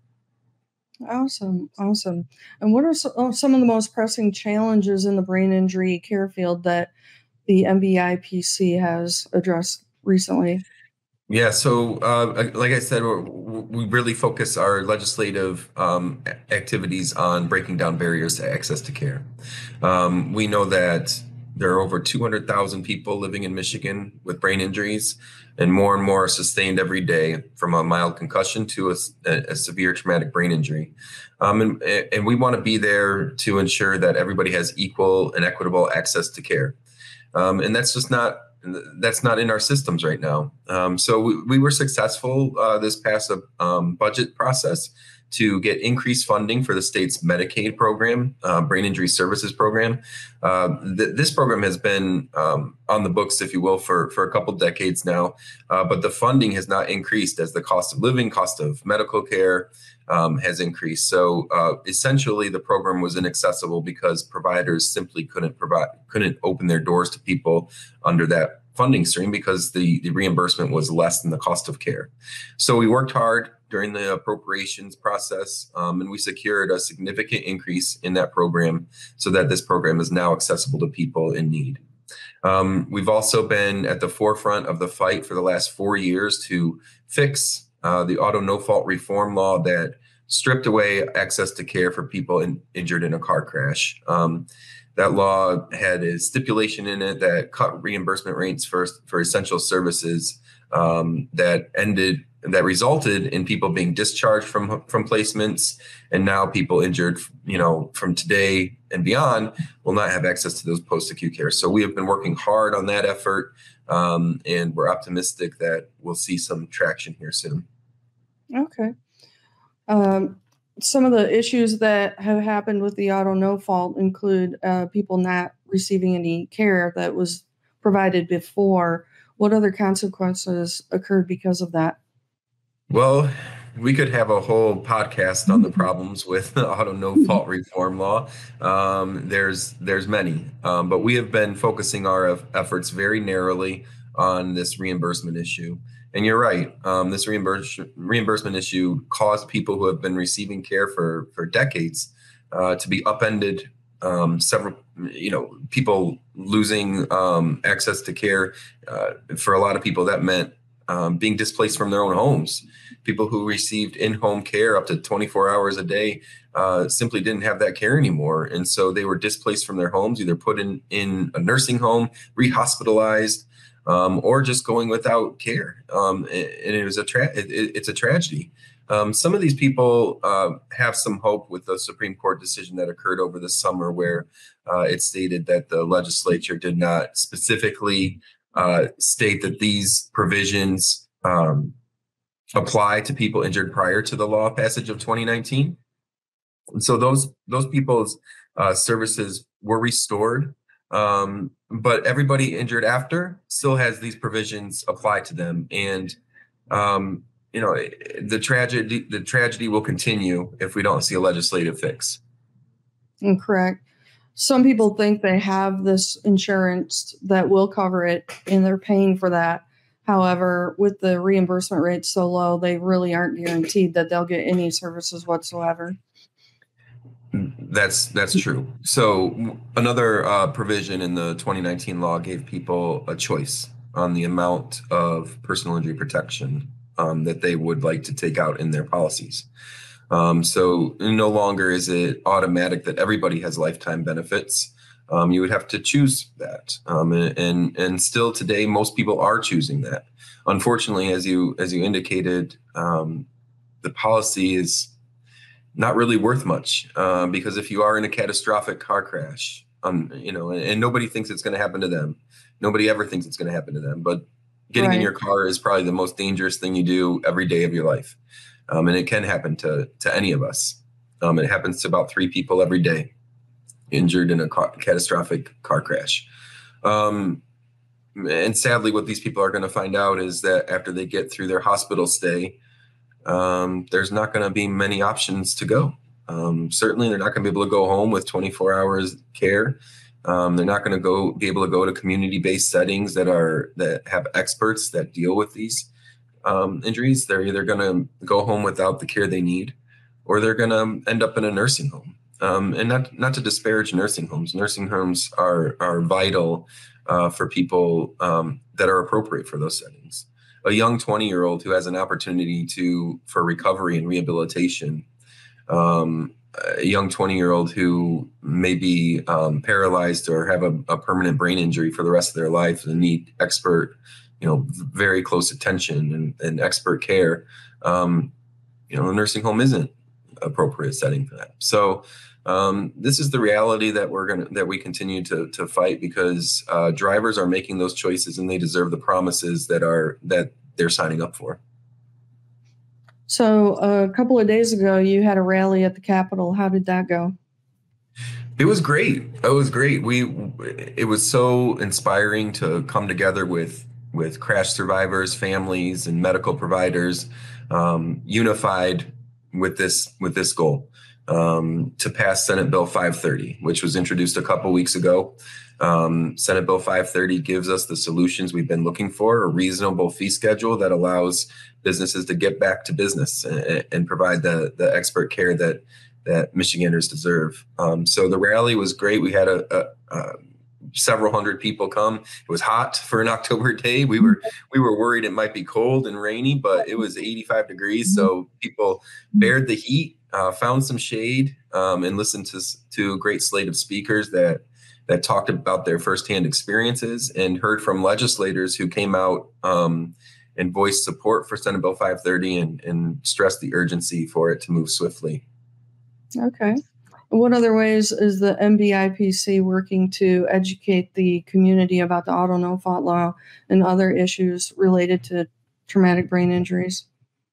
Awesome. Awesome. And what are some of the most pressing challenges in the brain injury care field that the M B I P C has addressed recently? Yeah, so uh, like I said, we're, we really focus our legislative um, activities on breaking down barriers to access to care. Um, we know that there are over two hundred thousand people living in Michigan with brain injuries, and more and more are sustained every day from a mild concussion to a, a severe traumatic brain injury. Um, and, and we want to be there to ensure that everybody has equal and equitable access to care. Um, and that's just not That's not in our systems right now. Um, so we, we were successful uh, this past um, budget process to get increased funding for the state's Medicaid program, uh, Brain Injury Services Program. Uh, th- this program has been um, on the books, if you will, for, for a couple decades now, uh, but the funding has not increased as the cost of living, cost of medical care um, has increased. So uh, essentially, the program was inaccessible because providers simply couldn't provide, couldn't open their doors to people under that funding stream because the, the reimbursement was less than the cost of care. So we worked hard during the appropriations process, um, and we secured a significant increase in that program so that this program is now accessible to people in need. Um, we've also been at the forefront of the fight for the last four years to fix uh, the auto no-fault reform law that stripped away access to care for people in, injured in a car crash. Um, That law had a stipulation in it that cut reimbursement rates for, for essential services um, that ended, that resulted in people being discharged from, from placements. And now people injured, you know, from today and beyond will not have access to those post-acute care. So we have been working hard on that effort, um, and we're optimistic that we'll see some traction here soon. Okay. Um, Some of the issues that have happened with the auto no fault include uh, people not receiving any care that was provided before. What other consequences occurred because of that? Well, we could have a whole podcast on the problems with the auto no fault reform law. Um, there's there's many, um, but we have been focusing our efforts very narrowly on this reimbursement issue. And you're right, um, this reimburse, reimbursement issue caused people who have been receiving care for, for decades uh, to be upended. Um, several, you know, people losing um, access to care. Uh, for a lot of people, that meant um, being displaced from their own homes. People who received in-home care up to twenty-four hours a day uh, simply didn't have that care anymore. And so they were displaced from their homes, either put in, in a nursing home, re-hospitalized, Um, or just going without care. Um, and it was a tra- it, it's a tragedy. Um, some of these people uh, have some hope with the Supreme Court decision that occurred over the summer, where uh, it stated that the legislature did not specifically uh, state that these provisions um, apply to people injured prior to the law passage of twenty nineteen. And so those those people's uh, services were restored. Um, but everybody injured after still has these provisions apply to them. And, um, you know, the tragedy, the tragedy will continue if we don't see a legislative fix. Incorrect. Some people think they have this insurance that will cover it and they're paying for that. However, with the reimbursement rates so low, they really aren't guaranteed that they'll get any services whatsoever. That's that's true. So another uh, provision in the twenty nineteen law gave people a choice on the amount of personal injury protection um, that they would like to take out in their policies. Um, so no longer is it automatic that everybody has lifetime benefits. Um, you would have to choose that, um, and, and and still today most people are choosing that. Unfortunately, as you as you indicated, um, the policy is not really worth much uh, because if you are in a catastrophic car crash, um, you know, and, and nobody thinks it's going to happen to them, nobody ever thinks it's going to happen to them. But getting Right. in your car is probably the most dangerous thing you do every day of your life. Um, and it can happen to to any of us. Um, it happens to about three people every day injured in a car, catastrophic car crash. Um, and sadly, what these people are going to find out is that after they get through their hospital stay, um, there's not going to be many options to go. Um, certainly, they're not going to be able to go home with twenty-four hours care. Um, they're not going to go be able to go to community-based settings that are that have experts that deal with these um, injuries. They're either going to go home without the care they need, or they're going to end up in a nursing home. Um, and not not to disparage nursing homes. Nursing homes are are vital uh, for people um, that are appropriate for those settings. A young twenty-year-old who has an opportunity to for recovery and rehabilitation, um, a young twenty-year-old who may be um, paralyzed or have a, a permanent brain injury for the rest of their life and need expert, you know, very close attention and, and expert care. Um, you know, a nursing home isn't appropriate setting for that. So um, this is the reality that we're gonna that we continue to to fight because uh, drivers are making those choices and they deserve the promises that are that they're signing up for. So a couple of days ago, you had a rally at the Capitol. How did that go? It was great. It was great. We it was so inspiring to come together with with crash survivors, families, and medical providers, um, unified with this with this goal. Um, to pass Senate Bill five thirty, which was introduced a couple weeks ago. Um, Senate Bill five thirty gives us the solutions we've been looking for, a reasonable fee schedule that allows businesses to get back to business and, and provide the, the expert care that that Michiganders deserve. Um, so the rally was great. We had a, a, a several hundred people come. It was hot for an October day. We were we were worried it might be cold and rainy, but it was eighty-five degrees. So people bared the heat, uh, found some shade, um, and listened to to a great slate of speakers that that talked about their firsthand experiences and heard from legislators who came out um, and voiced support for Senate Bill five thirty and, and stressed the urgency for it to move swiftly. Okay. What other ways is the M B I P C working to educate the community about the auto no-fault law and other issues related to traumatic brain injuries?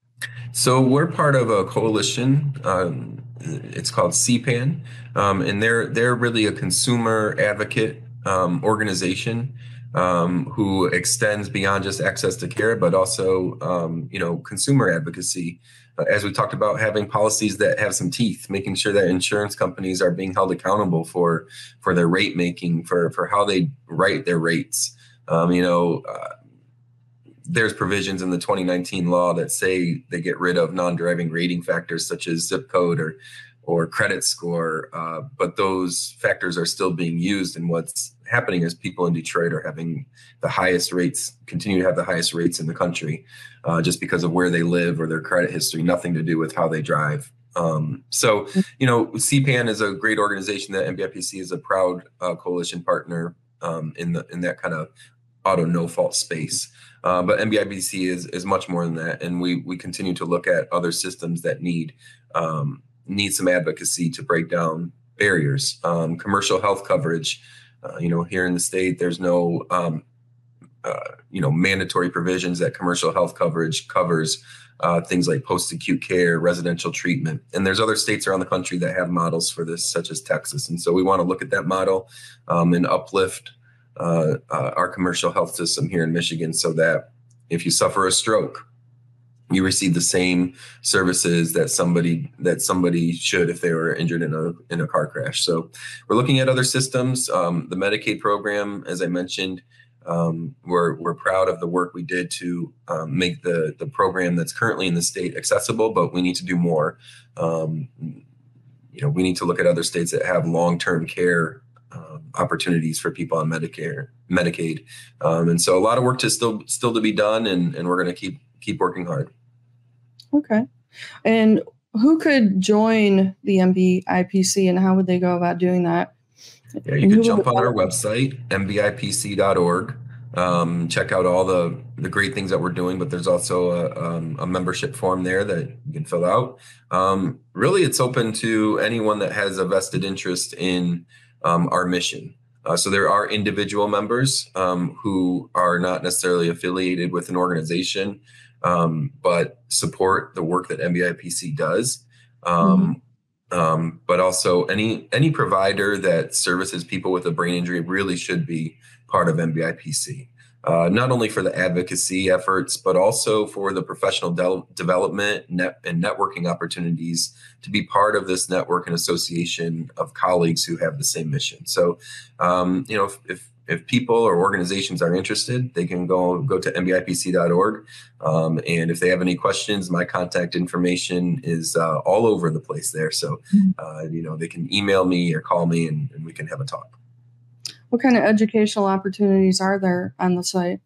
So we're part of a coalition. Um, it's called C PAN, um, and they're they're really a consumer advocate um, organization um, who extends beyond just access to care, but also um, you know consumer advocacy. Uh, as we talked about, having policies that have some teeth, making sure that insurance companies are being held accountable for for their rate making, for for how they write their rates. Um, you know. Uh, There's provisions in the twenty nineteen law that say they get rid of non-driving rating factors such as zip code or or credit score, uh, but those factors are still being used. And what's happening is people in Detroit are having the highest rates, continue to have the highest rates in the country, uh, just because of where they live or their credit history, nothing to do with how they drive. Um, so, you know, C PAN is a great organization that M B I P C is a proud uh, coalition partner um, in the in that kind of auto no-fault space. Uh, but M B I P C is is much more than that, and we we continue to look at other systems that need um, need some advocacy to break down barriers. Um, commercial health coverage, uh, you know, here in the state, there's no um, uh, you know, mandatory provisions that commercial health coverage covers uh, things like post-acute care, residential treatment. And there's other states around the country that have models for this, such as Texas. And so we want to look at that model um, and uplift uh, uh, our commercial health system here in Michigan so that if you suffer a stroke, you receive the same services that somebody that somebody should if they were injured in a in a car crash. So we're looking at other systems. Um, the Medicaid program, as I mentioned, um, we're we're proud of the work we did to um, make the the program that's currently in the state accessible, but we need to do more. Um, you know, we need to look at other states that have long-term care um, opportunities for people on Medicare, Medicaid, um, and so a lot of work to still still to be done, and and we're going to keep keep working hard. Okay. And who could join the M B I P C and how would they go about doing that? Yeah, you can jump on our website, M B I P C dot org. Um, check out all the, the great things that we're doing, but there's also a, um, a membership form there that you can fill out. Um, really, it's open to anyone that has a vested interest in um, our mission. Uh, so there are individual members um, who are not necessarily affiliated with an organization, um, but support the work that M B I P C does. Um, mm-hmm. um, but also any any provider that services people with a brain injury really should be part of M B I P C, uh, not only for the advocacy efforts, but also for the professional de- development net- and networking opportunities to be part of this network and association of colleagues who have the same mission. So, um, you know, if, if If people or organizations are interested, they can go go to M B I P C dot org. Um, and if they have any questions, my contact information is uh, all over the place there. So, uh, you know, they can email me or call me and, and we can have a talk. What kind of educational opportunities are there on the site?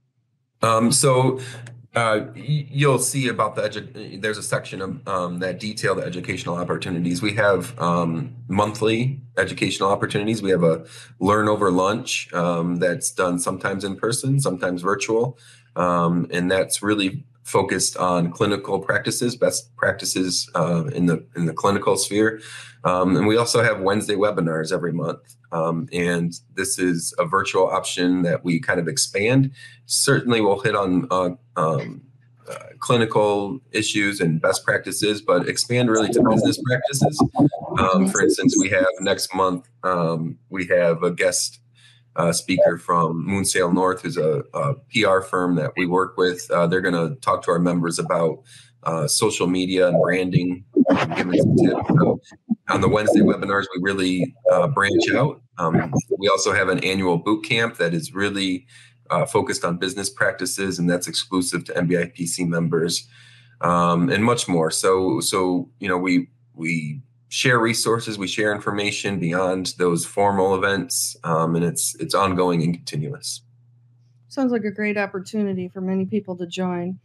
Um, so uh, you'll see about the edu- there's a section of um, that detail the educational opportunities. We have um, monthly educational opportunities. We have a learn over lunch um, that's done sometimes in person, sometimes virtual, um, and that's really focused on clinical practices, best practices uh, in the in the clinical sphere. Um, and we also have Wednesday webinars every month. Um, and this is a virtual option that we kind of expand. Certainly we'll hit on uh, um, uh, clinical issues and best practices, but expand really to business practices. Um, for instance, we have next month, um, we have a guest uh, speaker from Moonsail North, who's a, a P R firm that we work with. Uh, they're going to talk to our members about uh, social media and branding, and give them some tips. So, on the Wednesday webinars, we really uh, branch out. Um, we also have an annual boot camp that is really uh, focused on business practices, and that's exclusive to M B I P C members, um, and much more. So, so you know, we we share resources, we share information beyond those formal events, um, and it's it's ongoing and continuous. Sounds like a great opportunity for many people to join.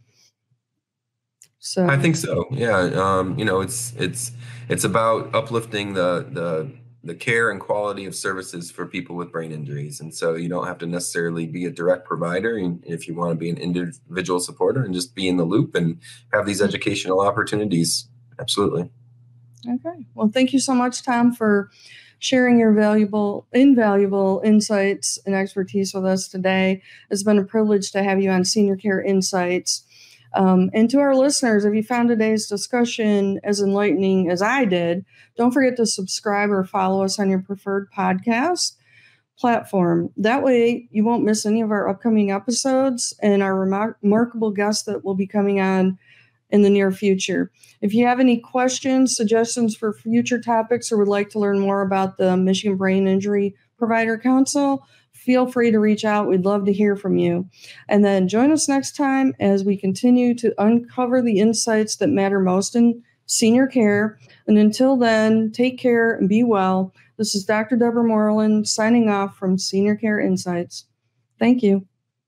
So I think so. Yeah. Um, you know, it's it's it's about uplifting the the the care and quality of services for people with brain injuries. And so you don't have to necessarily be a direct provider. And if you want to be an individual supporter and just be in the loop and have these educational opportunities. Absolutely. Okay. Well, thank you so much, Tom, for sharing your valuable, invaluable insights and expertise with us today. It's been a privilege to have you on Senior Care Insights. Um, and to our listeners, if you found today's discussion as enlightening as I did, don't forget to subscribe or follow us on your preferred podcast platform. That way you won't miss any of our upcoming episodes and our remar- remarkable guests that will be coming on in the near future. If you have any questions, suggestions for future topics, or would like to learn more about the Michigan Brain Injury Provider Council, feel free to reach out. We'd love to hear from you. And then join us next time as we continue to uncover the insights that matter most in senior care. And until then, take care and be well. This is Doctor Deborah Moerland signing off from Senior Care Insights. Thank you.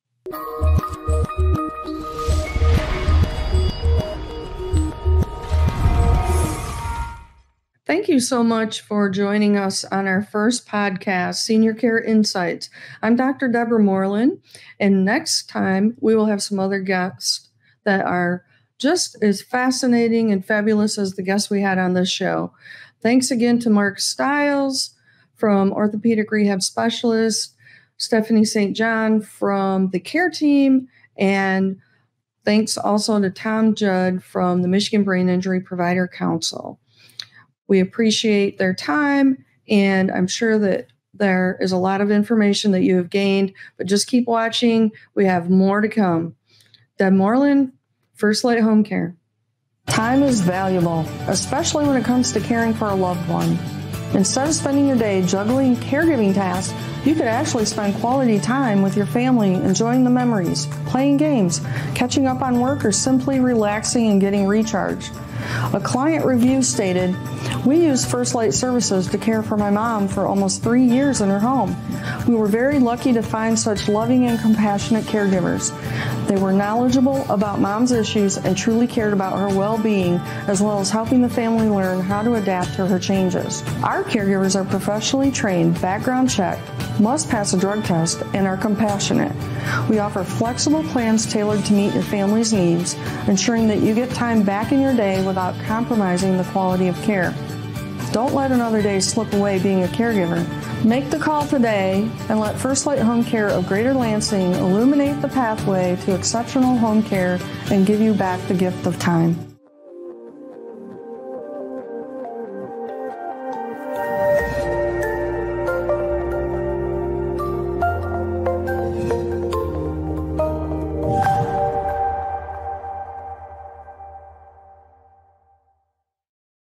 Thank you so much for joining us on our first podcast, Senior Care Insights. I'm Doctor Deborah Moerland, and next time we will have some other guests that are just as fascinating and fabulous as the guests we had on this show. Thanks again to Mark Stiles from Orthopedic Rehab Specialist, Stephanie Saint John from the care team, and thanks also to Tom Judd from the Michigan Brain Injury Provider Council. We appreciate their time, and I'm sure that there is a lot of information that you have gained, but just keep watching. We have more to come. Deborah Moerland, First Light Home Care. Time is valuable, especially when it comes to caring for a loved one. Instead of spending your day juggling caregiving tasks, you could actually spend quality time with your family, enjoying the memories, playing games, catching up on work, or simply relaxing and getting recharged. A client review stated, "We used First Light Services to care for my mom for almost three years in her home. We were very lucky to find such loving and compassionate caregivers. They were knowledgeable about mom's issues and truly cared about her well-being, as well as helping the family learn how to adapt to her changes. Our caregivers are professionally trained, background checked, must pass a drug test, and are compassionate. We offer flexible plans tailored to meet your family's needs, ensuring that you get time back in your day without compromising the quality of care. Don't let another day slip away being a caregiver. Make the call today and let First Light Home Care of Greater Lansing illuminate the pathway to exceptional home care and give you back the gift of time."